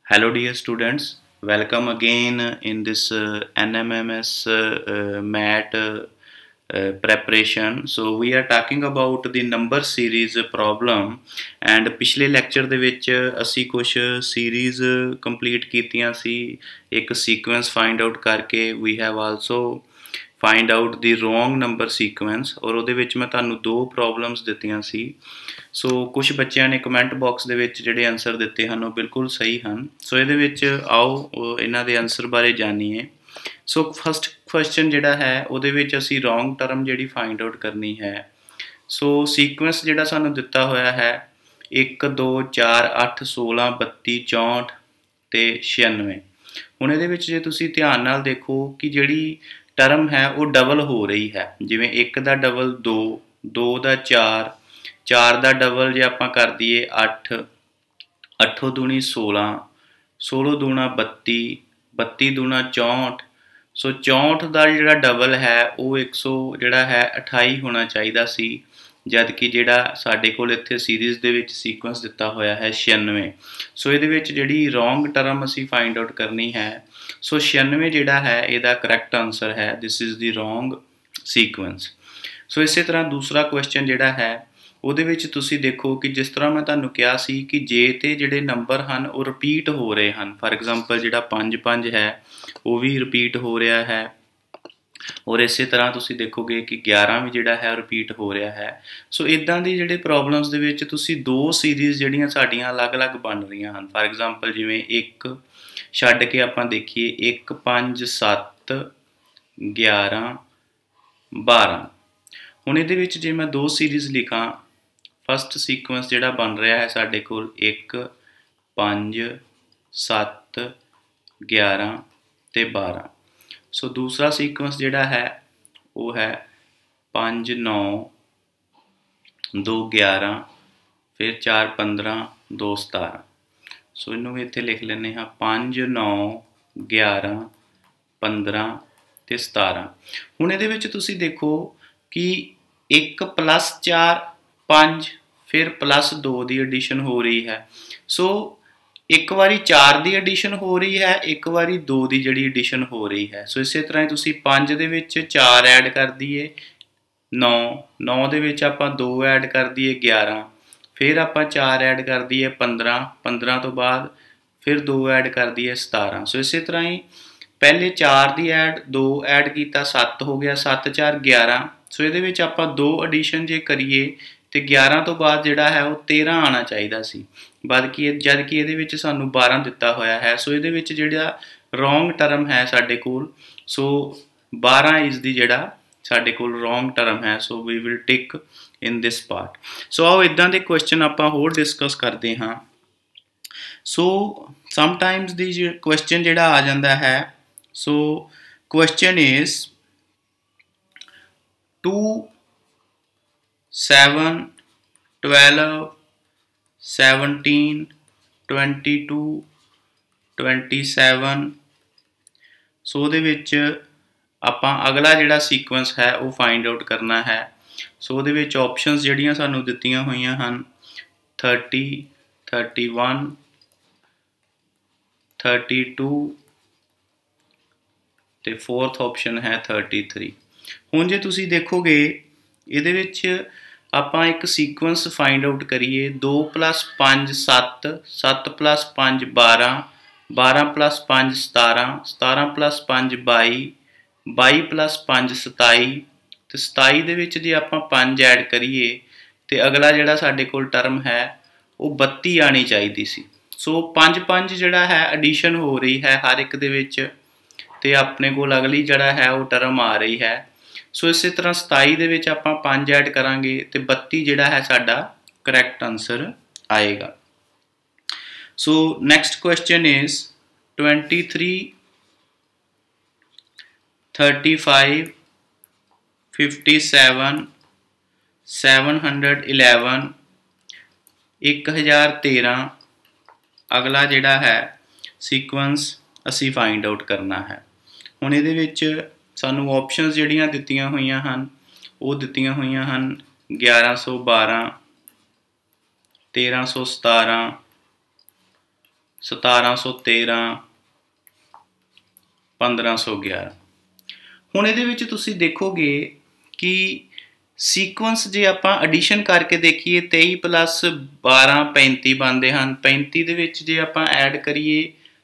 Hello, dear students. Welcome again in this NMMS MAT preparation. So we are talking about the number series problem and पिछले lecture ਦੇ ਵਿੱਚ ਅਸੀਂ ਕੁਝ series complete ਕੀਤੀਆਂ ਸੀ ਇੱਕ sequence find out ਕਰਕੇ we have also find out the wrong number sequence ਔਰ ਉਹਦੇ ਵਿੱਚ ਮੈਂ ਤੁਹਾਨੂੰ ਦੋ problems ਦਿੱਤੀਆਂ ਸੀ ਸੋ ਕੁਝ ਬੱਚਿਆਂ ਨੇ ਕਮੈਂਟ ਬਾਕਸ ਦੇ ਵਿੱਚ ਜਿਹੜੇ ਆਨਸਰ ਦਿੱਤੇ ਹਨ ਉਹ ਬਿਲਕੁਲ ਸਹੀ ਹਨ ਸੋ ਇਹਦੇ ਵਿੱਚ ਆਓ ਇਹਨਾਂ ਦੇ ਆਨਸਰ ਬਾਰੇ ਜਾਣੀਏ ਸੋ ਫਸਟ ਕੁਐਸਚਨ ਜਿਹੜਾ ਹੈ ਉਹਦੇ ਵਿੱਚ ਅਸੀਂ ਰੋਂਗ ਟਰਮ ਜਿਹੜੀ ਫਾਈਂਡ ਆਊਟ ਕਰਨੀ ਹੈ ਸੋ ਸੀਕੁਐਂਸ ਜਿਹੜਾ ਸਾਨੂੰ ਦਿੱਤਾ ਹੋਇਆ ਹੈ 1 2 4 8 16 32 64 ਤੇ 96 ਹੁਣ ਇਹਦੇ ਵਿੱਚ ਜੇ ਤੁਸੀਂ ਧਿਆਨ ਨਾਲ ਦੇਖੋ ਕਿ ਜਿਹੜੀ ਟਰਮ ਹੈ ਉਹ ਡਬਲ ਹੋ ਰਹੀ ਹੈ ਜਿਵੇਂ 1 ਦਾ ਡਬਲ 2 2 ਦਾ 4 4 ਦਾ ਡਬਲ ਜੇ ਆਪਾਂ ਕਰ ਦਈਏ 8 8 दूनी 16 16 दूना 32 32 दूना 64 सो 64 ਦਾ ਜਿਹੜਾ ਡਬਲ ਹੈ ਉਹ 100 ਜਿਹੜਾ ਹੈ 28 ਹੋਣਾ ਚਾਹੀਦਾ ਸੀ ਜਦ ਕਿ ਜਿਹੜਾ ਸਾਡੇ ਕੋਲ ਇੱਥੇ ਸੀਰੀਜ਼ ਦੇ ਵਿੱਚ ਸੀਕੁਐਂਸ ਦਿੱਤਾ ਹੋਇਆ ਹੈ 96 ਸੋ ਇਹਦੇ ਵਿੱਚ ਜਿਹੜੀ ਰੋਂਗ ਟਰਮ ਅਸੀਂ ਫਾਈਂਡ ਆਊਟ ਕਰਨੀ ਹੈ ਸੋ 96 ਜਿਹੜਾ ਹੈ ਇਹਦਾ ਕਰੈਕਟ ਆਨਸਰ ਹੈ this is the wrong sequence so ਇਸੇ ਤਰ੍ਹਾਂ ਦੂਸਰਾ ਕੁਐਸਚਨ ਜਿਹੜਾ ਹੈ ਉਹਦੇ ਵਿੱਚ ਤੁਸੀਂ ਦੇਖੋ ਕਿ ਜਿਸ ਤਰ੍ਹਾਂ ਮੈਂ ਤੁਹਾਨੂੰ ਕਿਹਾ ਸੀ ਕਿ ਜੇ ਤੇ ਜਿਹੜੇ ਨੰਬਰ ਹਨ ਉਹ ਰਿਪੀਟ ਹੋ ਰਹੇ ਹਨ ਫਾਰ ਐਗਜ਼ਾਮਪਲ ਜਿਹੜਾ 5 5 ਹੈ ਉਹ ਵੀ ਰਿਪੀਟ ਹੋ ਰਿਹਾ ਹੈ ਔਰ ਇਸੇ ਤਰ੍ਹਾਂ ਤੁਸੀਂ ਦੇਖੋਗੇ ਕਿ 11 ਵੀ ਜਿਹੜਾ ਹੈ ਰਿਪੀਟ ਹੋ ਰਿਹਾ ਹੈ ਸੋ ਇਦਾਂ ਦੀ ਜਿਹੜੇ ਪ੍ਰੋਬਲਮਸ ਦੇ ਵਿੱਚ ਤੁਸੀਂ ਦੋ ਸੀਰੀਜ਼ ਜਿਹੜੀਆਂ ਸਾਡੀਆਂ ਅਲੱਗ-ਅਲੱਗ ਬਣ ਰਹੀਆਂ ਹਨ ਫਾਰ ਐਗਜ਼ਾਮਪਲ ਜਿਵੇਂ 1 ਛੱਡ ਕੇ ਆਪਾਂ ਦੇਖੀਏ 1 5 7 11 12 ਹੁਣ ਇਹਦੇ ਵਿੱਚ ਜੇ ਮੈਂ ਦੋ ਸੀਰੀਜ਼ ਲਿਖਾਂ फस्ट सीक्वेंस जिहड़ा बन रहा है साडे कोल 1 5 7 11 ते 12 सो दूसरा सीक्वेंस जिहड़ा है वो है 5 9 2 11 फिर 4 15 2 17 सो इनू भी इत्थे लिख लैंदे हाँ 5 9 11 15 ते 17 हुण इहदे विच तुसीं देखो कि 1 + 4 5 फिर +2 की एडिशन हो रही है सो एक बारी 4 की एडिशन हो रही है एक बारी 2 की जी एडिशन हो रही है सो इस तरह तुसी 5 दे विच 4 ऐड कर दिए 9 9 दे विच आपां 2 ऐड कर दिए 11 फिर आपां 4 ऐड कर दिए 15 15 तो बाद फिर 2 ऐड कर दिए 17 सो इस तरह ही पहले 4 की ऐड 2 ऐड किया 7 हो गया 7 4 11 सो ये आपां 2 एडिशन जे करिए तो 11 तो बाद जिहड़ा है वो 13 आना चाहिए सी बल्कि जद कि ये सानू 12 दिता होया है सो ये जिहड़ा रोंग टर्म है साडे कोल सो 12 इज दी जिहड़ा साडे कोल रोंग टर्म है so we will tick in this part so आओ इदां दे क्वेश्चन आपां होर डिस्कस करते हाँ सो समटाइम्स दी क्वेश्चन जिहड़ा आ जांदा है सो क्वेश्चन इज 2 7 12 17 22 27 सो ਉਹਦੇ ਵਿੱਚ ਆਪਾਂ ਅਗਲਾ ਜਿਹੜਾ ਸੀਕੁਐਂਸ ਹੈ ਉਹ ਫਾਈਂਡ ਆਊਟ ਕਰਨਾ ਹੈ ਸੋ ਉਹਦੇ ਵਿੱਚ ਆਪਸ਼ਨਸ ਜਿਹੜੀਆਂ ਸਾਨੂੰ ਦਿੱਤੀਆਂ ਹੋਈਆਂ ਹਨ 30 31 32 ਤੇ ਫੋਰਥ ਆਪਸ਼ਨ ਹੈ 33 ਹੁਣ ਜੇ ਤੁਸੀਂ ਦੇਖੋਗੇ ਇਹਦੇ ਵਿੱਚ ਆਪਾਂ ਇੱਕ ਸੀਕੁਐਂਸ ਫਾਈਂਡ ਆਊਟ ਕਰੀਏ 2 + 5 7 7 + 5 12 12 + 5 17 17 + 5 22 22 + 5 27 ਤੇ 27 ਦੇ ਵਿੱਚ ਜੇ ਆਪਾਂ 5 ਐਡ ਕਰੀਏ ਤੇ ਅਗਲਾ ਜਿਹੜਾ ਸਾਡੇ ਕੋਲ ਟਰਮ ਹੈ ਉਹ 32 ਆਣੀ ਚਾਹੀਦੀ ਸੀ ਸੋ 5 5 ਜਿਹੜਾ ਹੈ ਐਡੀਸ਼ਨ ਹੋ ਰਹੀ ਹੈ ਹਰ ਇੱਕ ਦੇ ਵਿੱਚ ਤੇ ਆਪਣੇ ਕੋਲ ਅਗਲੀ ਜਿਹੜਾ ਹੈ ਉਹ ਟਰਮ ਆ ਰਹੀ ਹੈ सो इस तरह 27 ਦੇ ਵਿੱਚ ਆਪਾਂ 5 ऐड करांगे तो 32 ਜਿਹੜਾ है साडा करैक्ट आंसर आएगा सो नैक्सट क्वेश्चन इज 23 35 57 711 1013 अगला जिहड़ा है सीक्वेंस असी फाइंड आउट करना है हुण इहदे विच सानू ऑप्शनस जिहड़ियां दित्तियां होईयां हन वो दित्तियां होईयां हन 1112 1317 1713 1511। ਹੁਣ ਇਹਦੇ ਵਿੱਚ ਤੁਸੀਂ ਦੇਖੋਗੇ कि सीक्वेंस जे आपां एडिशन करके देखिए 23 प्लस 12 35 बनते हैं। 35 दे विच जे आपां ऐड करिए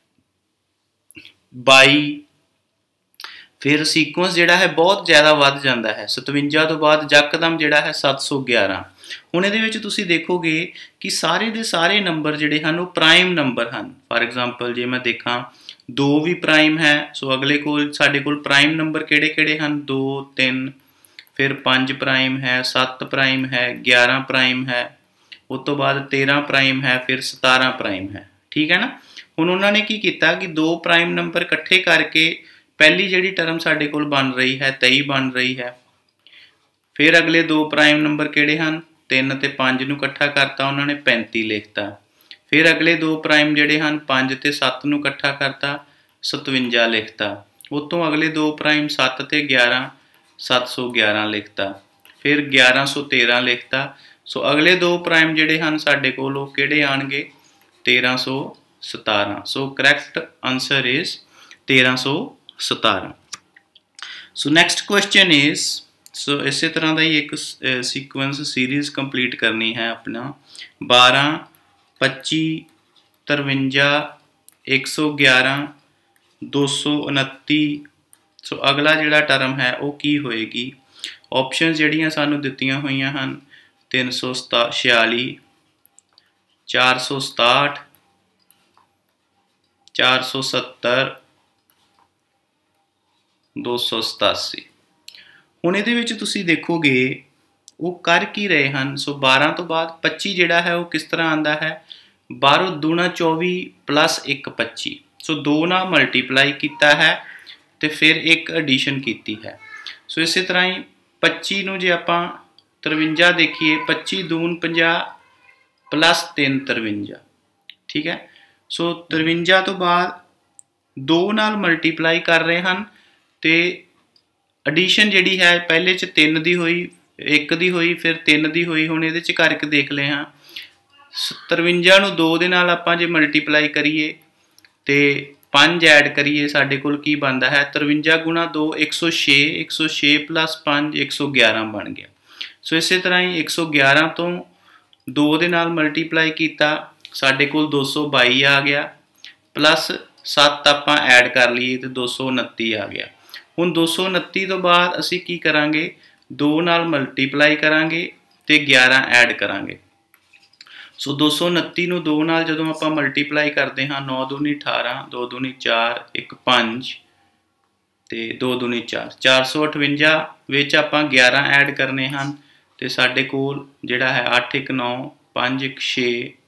22, फिर सीक्वेंस जिहड़ा है बहुत ज़्यादा वध जाता है। 57 तो बाद यकदम जिहड़ा है 711। हुण इहदे विच तुसीं देखोगे कि सारे दे सारे नंबर जिहड़े हन वो प्राइम नंबर हैं। फॉर एग्जाम्पल जे मैं देखा 2 भी प्राइम है, सो अगले कोल साडे कोल प्राइम नंबर किहड़े-किहड़े हन 2 3, फिर 5 प्राइम है, 7 प्राइम है, 11 प्राइम है, उस तो बाद 13 प्राइम है, फिर 17 प्राइम है। ठीक है ना। हुण उन्होंने की किया कि 2 प्राइम नंबर इकट्ठे करके पहली जिहड़ी टर्म साडे कोल बन रही है 23 बन रही है। फिर अगले 2 प्राइम नंबर किहड़े हन 3 ते 5 नूं इकट्ठा करता उन्होंने 35 लिखता। फिर अगले 2 प्राइम जिहड़े हन 5 ते 7 नूं इकट्ठा करता 57 लिखता। उस तो अगले 2 प्राइम 7 ते 11 711 लिखता। फिर 1113 लिखता। सो अगले 2 प्राइम जिहड़े हन साडे कोल ओह किहड़े आणगे 1317। So correct answer is 1317। So next question is, so इस तरह का ही एक सीक्वेंस सीरीज़ कंप्लीट करनी है अपना 12 25 53 111 229। सो अगला जिहड़ा टर्म है वो की होएगी। ऑप्शन जिहड़ियां सानू दित्तियां होईयां हन 346 467 470 287। हुण इहदे विच तुसीं देखोगे वो कर की रहे हैं। सो 12 तो बाद 25 जिहड़ा है वो किस तरह आंदा है 12 दूना 24 प्लस 1 25। सो 2 नाल मल्टीप्लाई किया है तो फिर एक एडिशन की है। सो इस तरह ही 25 नूं जे आपां 53 देखिए 25 दून 50 प्लस 3 53। ठीक है। सो 53 तो बाद 2 नाल मल्टीप्लाई कर रहे हैं तो एडिशन जिहड़ी है पहले च 3 दी हुई 1 दी हुई फिर 3 दी हुई। हुण इहदे च करके देख ले हाँ 53 नूं 2 दे नाल आपां जे मल्टीप्लाई करिए तो 5 ऐड करिए साडे कोल की बनता है 53 गुणा 2 106 106 प्लस 5 111 बन गया। सो इस तरह ही 111 तो 2 दे नाल मल्टीप्लाई किया साडे कोल 222 आ गया प्लस 7 आपां ऐड कर लीए तो 229 आ गया। हुण 229 तो बाद असी की करांगे 2 नाल मल्टीप्लाई करांगे तो 11 ऐड करांगे। सो 229 नूं 2 नाल जदों आपां मल्टीप्लाई करते हाँ 9 दूनी 18 2 दूनी 4 1 5 ते 2 दूनी 4 458 विच आपां 11 ऐड करने हैं तो साडे कोल जिहड़ा है 8 1 9 5 1 6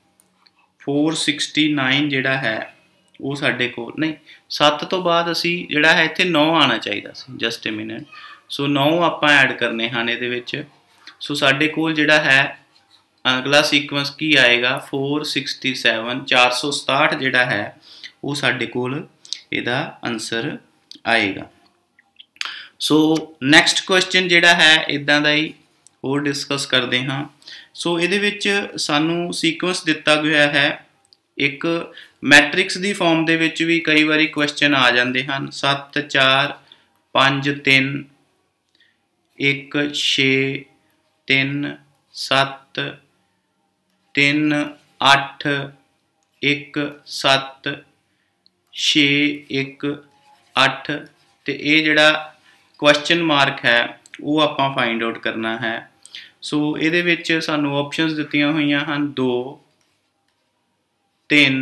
469 जिहड़ा है वो साडे कोल नहीं 7 तो बाद असी जिहड़ा है इत्थे 9 आना चाहिए सी। Just a minute. सो 9 आपां ऐड करने हैं इहदे विच। सो साडे कोल जिहड़ा है अगला सीक्वेंस की आएगा 467 467 जिहड़ा है वो साडे कोल इहदा आंसर आएगा। सो नैक्सट क्वेश्चन जिहड़ा है इदां दा ही होर डिस्कस करते हाँ। सो इहदे विच सानू सीक्वेंस दिता गया है एक मैट्रिक्स की फॉर्म दे विच भी कई बारी क्वेश्चन आ जाते हैं 7 4 5 3 1 6 3 7 3 8 1 7 6 1 8 तो ये जिहड़ा क्वेश्चन मार्क है वो आपां फाइंड आउट करना है। सो इहदे विच सानू ऑप्शनस दित्तियां होईयां हन 2 3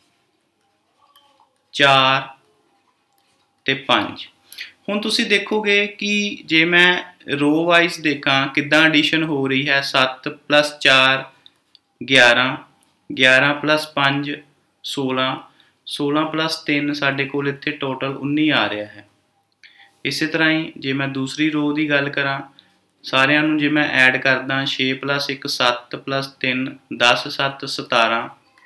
4 ते 5। हुण तुसीं देखोगे कि जे मैं रो वाइज देखा किदां एडिशन हो रही है 7 प्लस 4 11 11 प्लस 5 16 16 प्लस 3 साडे कोल इत्थे टोटल 19 आ रहा है। इस तरह ही जे मैं दूसरी रो की गल करा सारिਆਂ ਨੂੰ जे मैं ऐड करदा 6 प्लस 1 7 प्लस 3 10 7 17।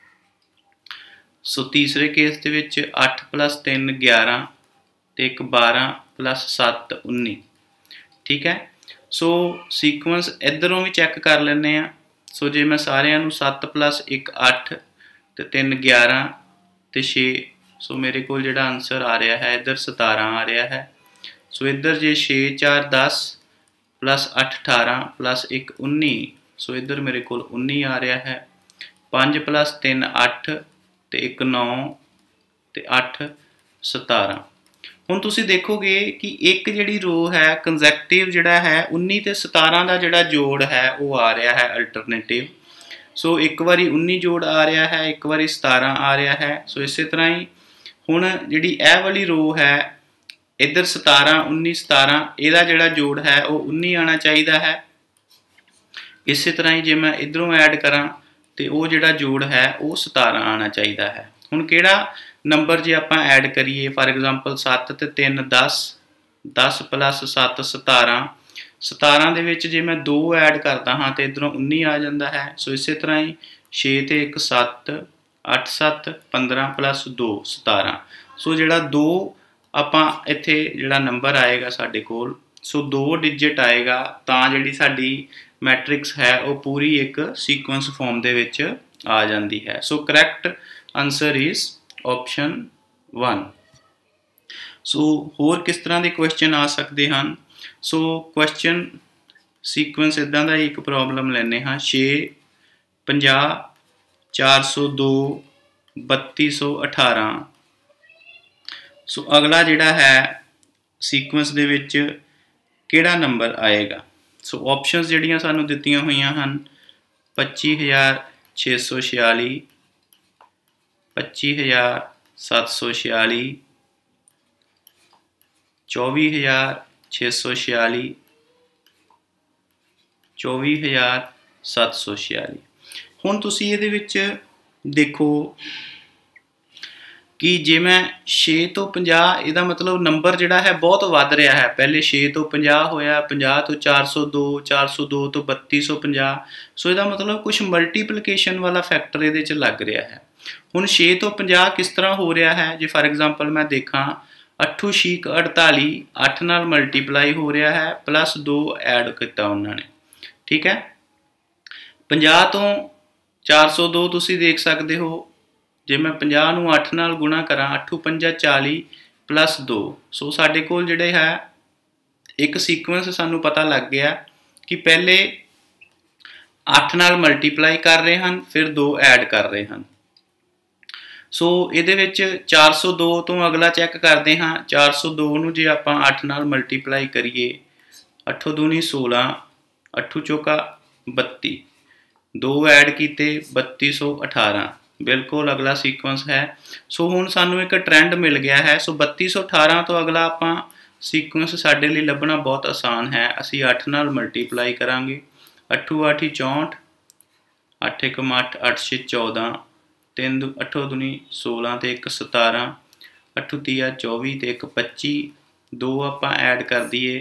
सो तीसरे केस के विच 8 प्लस 3 11 तो 1 12 प्लस 7 19। ठीक है। सो सीक्वेंस इधरों भी चैक कर लेने। सो जे मैं सारिਆਂ ਨੂੰ 7 प्लस 1 8 तो 3 11 ਤੇ 6। ਸੋ ਮੇਰੇ ਕੋਲ ਜਿਹੜਾ ਆਨਸਰ ਆ ਰਿਹਾ ਹੈ ਇੱਧਰ 17 ਆ ਰਿਹਾ ਹੈ। ਸੋ ਇੱਧਰ ਜੇ 6 4 10 प्लस 8 18 प्लस 1 19, सो इधर मेरे को 19 आ रहा है। 5 प्लस 3 8 ते 1 9 ते 8 17। हुण तुसीं देखोगे कि एक जिहड़ी रो है कंजैक्टिव जिहड़ा है 19 ते 17 का जिहड़ा जोड़ है वो आ रहा है अल्टरनेटिव। सो एक बारी 19 जोड़ आ रहा है, एक बारी 17 आ रहा है। सो इस तरह ही हुण जिहड़ी यह वाली रो है इधर 17 19 17 ਇਹਦਾ ਜਿਹੜਾ ਜੋੜ ਹੈ ਉਹ 19 ਆਣਾ ਚਾਹੀਦਾ ਹੈ। ਇਸੇ ਤਰ੍ਹਾਂ ਹੀ ਜੇ ਮੈਂ ਇਧਰੋਂ ਐਡ ਕਰਾਂ ਤੇ ਉਹ ਜਿਹੜਾ ਜੋੜ ਹੈ ਉਹ 17 ਆਣਾ ਚਾਹੀਦਾ ਹੈ। ਹੁਣ ਕਿਹੜਾ ਨੰਬਰ ਜੇ ਆਪਾਂ ਐਡ ਕਰੀਏ, ਫਾਰ ਐਗਜ਼ਾਮਪਲ 7 ਤੇ 3 10, 10 + 7 17। 17 ਦੇ ਵਿੱਚ ਜੇ ਮੈਂ 2 ਐਡ ਕਰਦਾ ਹਾਂ ਤੇ ਇਧਰੋਂ 19 ਆ ਜਾਂਦਾ ਹੈ। ਸੋ ਇਸੇ ਤਰ੍ਹਾਂ ਹੀ 6 ਤੇ 1 7 8 7 15 + 2 17। ਸੋ ਜਿਹੜਾ 2 ਆਪਾਂ ਇੱਥੇ ਜਿਹੜਾ ਨੰਬਰ ਆਏਗਾ ਸਾਡੇ ਕੋਲ, ਸੋ 2 ਡਿਜਿਟ ਆਏਗਾ ਤਾਂ ਜਿਹੜੀ ਸਾਡੀ ਮੈਟ੍ਰਿਕਸ ਹੈ ਉਹ ਪੂਰੀ ਇੱਕ ਸੀਕੁਐਂਸ ਫਾਰਮ ਦੇ ਵਿੱਚ ਆ ਜਾਂਦੀ ਹੈ। So correct answer is option 1। So ਹੋਰ ਕਿਸ ਤਰ੍ਹਾਂ ਦੇ ਕੁਐਸਚਨ ਆ ਸਕਦੇ ਹਨ? ਸੋ ਕੁਐਸਚਨ ਸੀਕੁਐਂਸ ਇੱਦਾਂ ਦਾ ਇੱਕ ਪ੍ਰੋਬਲਮ ਲੈਂਦੇ ਹਾਂ, 6 50 402 3218। सो अगला जिहड़ा है सीक्वेंस दे विच किहड़ा नंबर आएगा? सो ऑप्शनस जिहड़ियां सानूं दित्तियां होईयां हन 25646, 25746, 24646, 24746। हुण तुसीं इहदे विच देखो कि जे मैं 6 तो 50, ਇਹਦਾ मतलब नंबर ਜਿਹੜਾ है बहुत ਵੱਧ ਰਿਹਾ है। पहले 6 तो 50 ਹੋਇਆ, 50 तो 402, 402 तो 3250। सो ਇਹਦਾ मतलब कुछ मल्टीप्लिकेशन वाला फैक्टर ਇਹਦੇ 'ਚ ਲੱਗ ਰਿਹਾ है। ਹੁਣ 6 ਤੋਂ 50 किस तरह हो रहा है? जे फॉर एग्जांपल मैं देखा 8 6 48, 8 ਨਾਲ मल्टीप्लाई हो रहा है प्लस 2 ऐड किया उन्होंने, ठीक है। 50 तो 402 तुसीं देख सकते हो, जे मैं 50 ਨੂੰ 8 ਨਾਲ गुणा करा 8 5 40 प्लस 2। सो साडे कोल जिहड़े है एक सीक्वेंस सानू पता लग गया कि पहले 8 ਨਾਲ मल्टीप्लाई कर रहे हैं फिर 2 ऐड कर रहे हैं। सो इहदे विच 402 तो अगला चैक करते हाँ। 402 ਨੂੰ जे आपां 8 ਨਾਲ मल्टीप्लाई करिए 8 दूनी 16, 8 चौका 32, 2 ऐड किए 3218, बिल्कुल अगला सीक्वेंस है। सो हुण सानू एक ट्रेंड मिल गया है। सो 3218 तो अगला आपां सीक्वेंस साडे लई लभना बहुत आसान है। असीं 8 ਨਾਲ मल्टीप्लाई करांगे, 8 8 64, 8 1 8 8 6 14, 3 8 दूनी 16 ते 1 17, 8 3 24 ते 1 25, 2 आपां ऐड कर दईए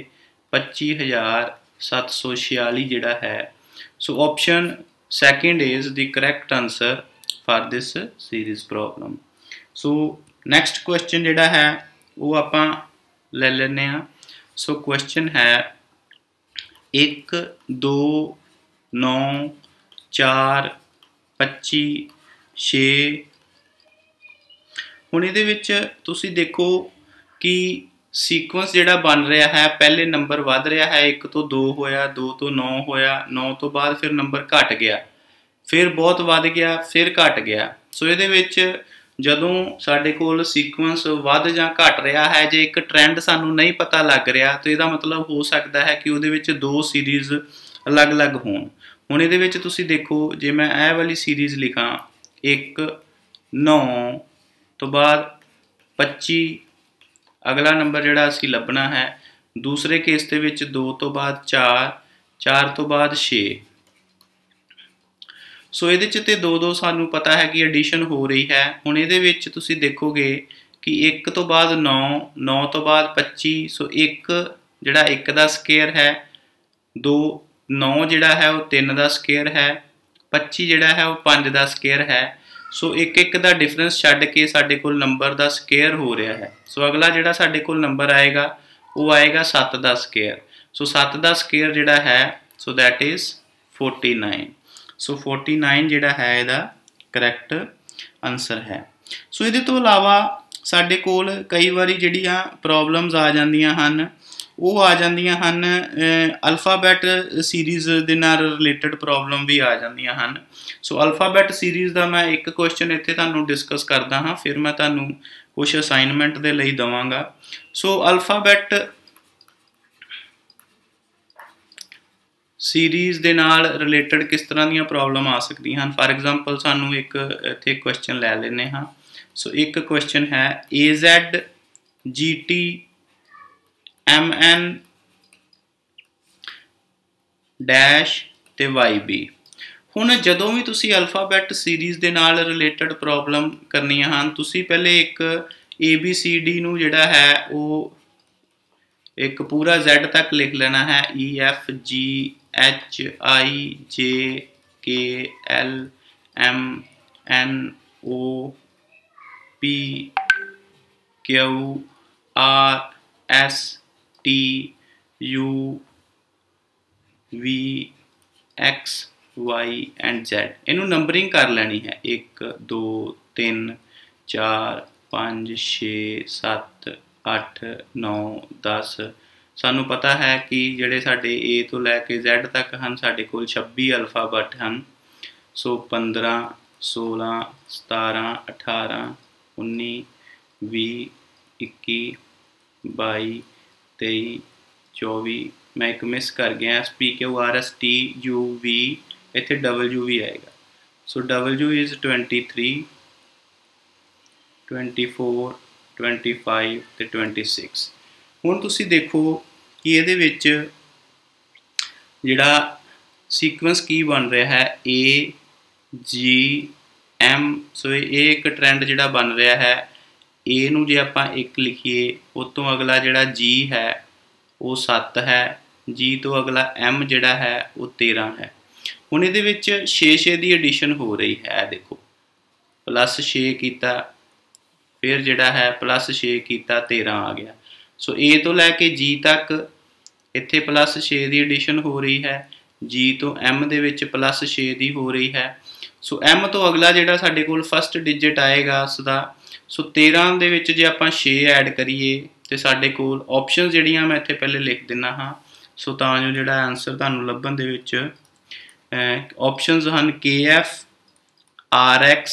25746 जिहड़ा है। So option second is the correct answer for this series problem। so next question जिहड़ा है वो आपां ले लेने आ। सो क्वेश्चन है 1 2 9 4 25 6। हुण इहदे विच तुसीं देखो कि सीक्वेंस जिहड़ा बन रहा है, पहले नंबर वध रहा है, 1 तो 2 होया, 2 तो 9 होया, 9 तो बाद फिर नंबर घट गया, फिर बहुत वध गया, फिर घट गया। सो ये जदों साडे कोल सीक्वेंस वध जां घट रहा है, जे एक ट्रेंड सानू नहीं पता लग रहा तो इसका मतलब हो सकता है कि उहदे विच 2 सीरीज़ अलग अलग होण। हुण इहदे विच तुसीं देखो जे मैं यह वाली सीरीज़ लिखा 1 9 तो बाद 25, अगला नंबर जिहड़ा असीं लभना है। दूसरे केस दे विच 2 तो बाद 4, 4 तो बाद 6। सो ये 2 सानू पता है कि एडिशन हो रही है। हुण इहदे विच तुसीं देखोगे कि 1 तो बाद 9, 9 तो बाद 25। सो 1 जिहड़ा 1 दा स्केयर है, 2 9 जिहड़ा है वो 3 दा स्केयर है, 25 जिहड़ा है वो 5 दा स्केयर है। सो एक एक दा डिफरेंस छड्ड के साडे कोल नंबर दा स्केयर हो रहा है। सो अगला जिहड़ा साडे कोल नंबर आएगा वो आएगा 7 दा स्केयर। सो 7 दा स्केयर जिहड़ा है सो दैट इज़ 49। सो 49 जिहड़ा है इहदा करैक्ट आंसर है। सो इहदे तो इलावा साडे कोल कई वारी जिहड़ियां प्रॉब्लम्स आ जांदियां हन वो आ जांदियां हन अल्फाबैट सीरीज़ दे नाल रिलेटेड प्रॉब्लम भी आ जांदियां हन। सो अल्फाबैट सीरीज़ दा मैं एक क्वेश्चन इत्थे तुहानूं डिस्कस करदा हाँ, फिर मैं तुहानूं कुछ असाइनमेंट दे लई दवांगा। सो अल्फाबैट सीरीज़ दे नाल रिलेटेड किस तरह दीयां प्रॉब्लम आ सकदियां हन। फॉर एग्जांपल सानूं एक इत्थे क्वेश्चन लै लैने हाँ। सो एक क्वेश्चन है AZGT MN डैश ते YB। हुण जदों भी तुसीं अल्फाबैट सीरीज़ दे नाल रिलेटेड प्रॉब्लम करनियां हन, तुसीं पहले एक ABCD नूं जिहड़ा है वो एक पूरा Z तक लिख लेना है EFGHIJKLMNOPQRSTUVXY एंड Z। इनू नंबरिंग कर लेनी है 1 2 3 4 5 6 7 8 9 10। सानू पता है कि जिहड़े साडे A तो लैके Z तक हैं साडे कोल 26 अल्फाबैट हैं। सो 15 16 17 18 19 20 21 22 23 24 मैं एक मिस कर गया PQRSTUV इत्थे W भी आएगा। सो W इज़ 23 24 25 ते 26। हुण तुसीं देखो कि इहदे विच जिहड़ा सीक्वेंस की बन रहा है AGM। सो ये एक ट्रेंड जिहड़ा बन रहा है A नूं जे आपां 1 लिखीए उस तो अगला जिहड़ा G है वो 7 है, G तो अगला M जिहड़ा है वो 13 है। हुण इहदे विच 6 दी एडिशन हो रही है, देखो +6 कीता फिर जिहड़ा है +6 कीता 13 आ गया। सो A तो लैके G तक इत्थे +6 दी एडिशन हो रही है, G तो M दे विच +6 दी हो रही है। सो M तो अगला जिहड़ा साडे कोल फस्ट डिजिट आएगा उसदा, सो 13 दे विच जे आपां 6 ऐड करिए ते साडे कोल ऑप्शनस जिहड़ियां मैं इत्थे पहले लिख दिना हाँ। सो तां जो जिहड़ा आंसर तुहानूं लभण दे विच ऑप्शनस हन KF RX,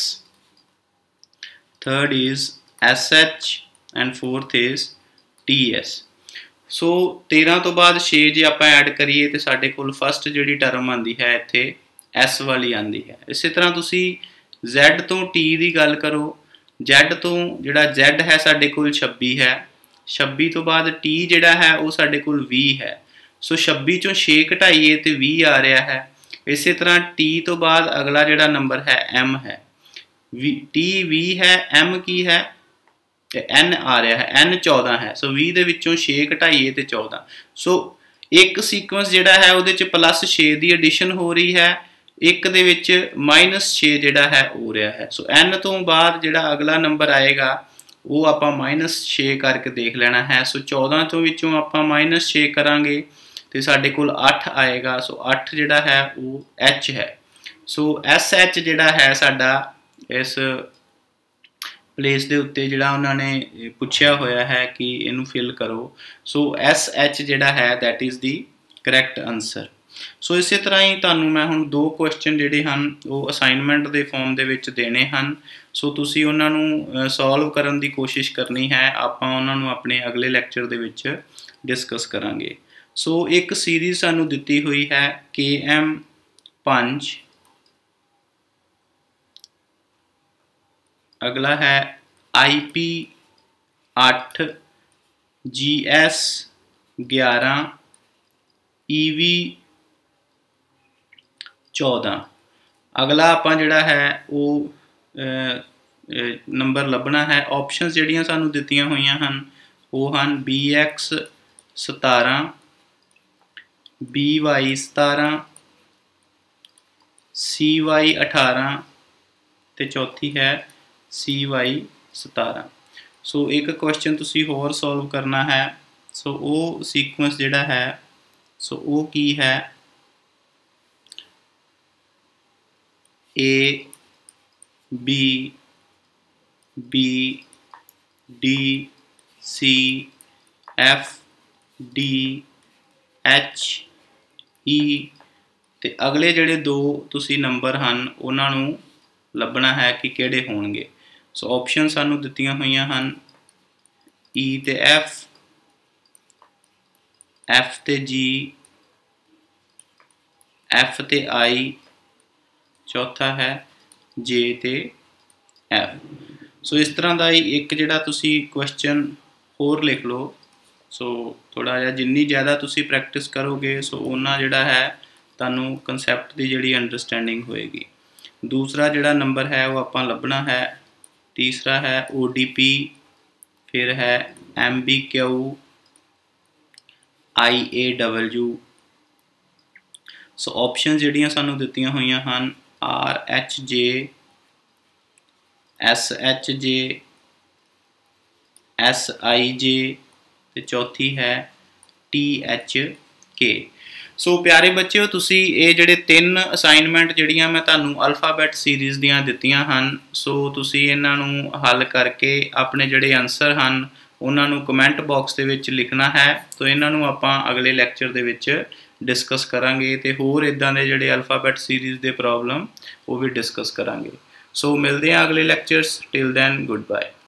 third is SH and fourth is TS। So 13 तो बाद 6 जे आपां ऐड करिए तो साडे कोल फस्ट जिहड़ी टर्म आंदी है इत्थे S वाली आंदी है। इसे तरह तुसीं Z तो T दी गल करो, Z तो जिहड़ा Z है साडे कोल 26 है, 26 तो बाद T जिहड़ा है वो साडे कोल 20 है। सो 26 चों 6 घटाइए तो 20 आ रहा है। इसे तरह T तो बाद अगला जिहड़ा नंबर है M है, T 20 है, M की है N आ रहा है, N 14 है। सो 20 दे विचों 6 घटाइए तो 14। सो एक सीक्वेंस जिहड़ा है उहदे च +6 दी एडिशन हो रही है, एक दे विच -6 जिहड़ा है हो रहा है। सो N तो बाद जिहड़ा अगला नंबर आएगा वो आपां -6 करके देख लेना है। सो 14 तो विचों आपां -6 करांगे तो साडे कोल 8 आएगा। सो 8 जिहड़ा है वो H है। सो SH जिहड़ा है साडा इस प्लेस के उत्ते जिहड़ा उन्होंने पुछया होया है कि इनू फिल करो। सो SH जिहड़ा है that is the correct answer. So इस तरह ही तुहानूं मैं हुण 2 क्वेश्चन जिहड़े हन वो असाइनमेंट के फॉर्म दे विच देने हन। सो तुसीं उन्हां नूं सॉल्व करन दी कोशिश करनी है, आपां उन्हां नूं अपने अगले लैक्चर दे विच डिस्कस करांगे। सो एक सीरीज़ सानूं दित्ती हुई है KM 5, अगला है IP 8, GS 11, EV 14। अगला आपां जिहड़ा है वो नंबर लभना है। ऑप्शनस जिहड़ियां सानूं दित्तियां होईयां हन वो हन BX 17, BY 17, CY 18 ते चौथी है CY 17। सो एक क्वेश्चन तुसीं होर सॉल्व करना है। सो वो सीक्वेंस जिहड़ा है सो वो की है A B B D C F D H E ਤੇ ਅਗਲੇ ਜਿਹੜੇ ਦੋ ਤੁਸੀਂ ਨੰਬਰ ਹਨ ਉਹਨਾਂ ਨੂੰ ਲੱਭਣਾ ਹੈ ਕਿ ਕਿਹੜੇ ਹੋਣਗੇ। ਸੋ ਆਪਸ਼ਨ ਸਾਨੂੰ ਦਿੱਤੀਆਂ ਹੋਈਆਂ ਹਨ E ਤੇ F, F ਤੇ G, F ਤੇ I, ਚੌਥਾ ਹੈ J ਤੇ F। ਸੋ ਇਸ ਤਰ੍ਹਾਂ ਦਾ ਹੀ ਇੱਕ ਜਿਹੜਾ ਤੁਸੀਂ ਕੁਐਸਚਨ ਹੋਰ ਲਿਖ ਲਓ। ਸੋ ਥੋੜ੍ਹਾ ਜਿਹਾ ਜਿੰਨੀ ਜ਼ਿਆਦਾ ਤੁਸੀਂ ਪ੍ਰੈਕਟਿਸ ਕਰੋਗੇ ਸੋ ਉਹਨਾਂ ਜਿਹੜਾ ਹੈ ਤੁਹਾਨੂੰ ਕਨਸੈਪਟ ਦੀ ਜਿਹੜੀ ਅੰਡਰਸਟੈਂਡਿੰਗ ਹੋਏਗੀ। ਦੂਸਰਾ ਜਿਹੜਾ ਨੰਬਰ ਹੈ ਉਹ ਆਪਾਂ ਲੱਭਣਾ ਹੈ। ਤੀਸਰਾ ਹੈ ODP, ਫਿਰ ਹੈ MBQ, IAW। ਸੋ ਆਪਸ਼ਨ ਜਿਹੜੀਆਂ ਸਾਨੂੰ ਦਿੱਤੀਆਂ ਹੋਈਆਂ ਹਨ RHJ, SHJ, SIJ ਤੇ ਚੌਥੀ ਹੈ THK। ਸੋ ਪਿਆਰੇ ਬੱਚਿਓ, ਤੁਸੀਂ ਇਹ ਜਿਹੜੇ 3 ਅਸਾਈਨਮੈਂਟ ਜਿਹੜੀਆਂ ਮੈਂ ਤੁਹਾਨੂੰ ਅਲਫਾਬੈਟ ਸੀਰੀਜ਼ ਦੀਆਂ ਦਿੱਤੀਆਂ ਹਨ, ਸੋ ਤੁਸੀਂ ਇਹਨਾਂ ਨੂੰ ਹੱਲ ਕਰਕੇ ਆਪਣੇ ਜਿਹੜੇ ਆਨਸਰ ਹਨ ਉਹਨਾਂ ਨੂੰ ਕਮੈਂਟ ਬਾਕਸ ਦੇ ਵਿੱਚ ਲਿਖਣਾ ਹੈ। ਸੋ ਇਹਨਾਂ ਨੂੰ ਆਪਾਂ ਅਗਲੇ ਲੈਕਚਰ ਦੇ ਵਿੱਚ ਡਿਸਕਸ ਕਰਾਂਗੇ ਤੇ ਹੋਰ ਇੱਦਾਂ ਦੇ ਜਿਹੜੇ ਅਲਫਾਬੈਟ ਸੀਰੀਜ਼ ਦੇ ਪ੍ਰੋਬਲਮ ਉਹ ਵੀ ਡਿਸਕਸ ਕਰਾਂਗੇ। ਸੋ ਮਿਲਦੇ ਹਾਂ ਅਗਲੇ lectures. Till then good bye.